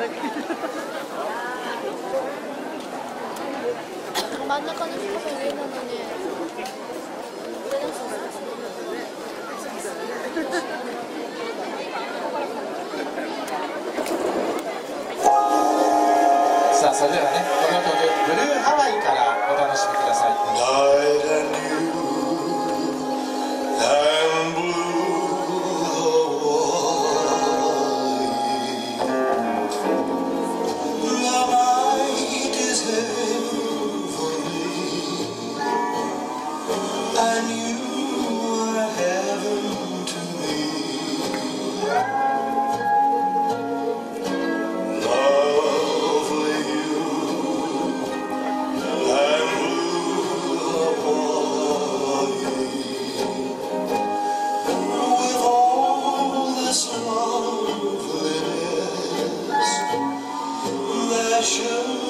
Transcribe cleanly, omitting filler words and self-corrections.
真ん中の人が上なのに。 さあ、それではね、この曲「ブルーハワイ」からお楽しみください。 Should